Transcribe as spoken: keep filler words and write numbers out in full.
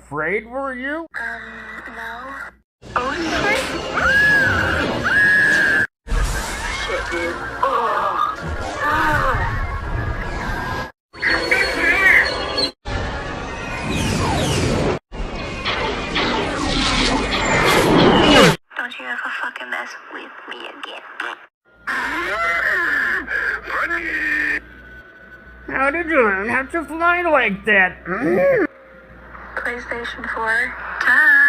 afraid, were you? Um, no. Oh, shit. Shit, dude. Oh. Oh. Don't you ever fucking mess with me again. How did you learn how to fly like that? PlayStation four. Duh.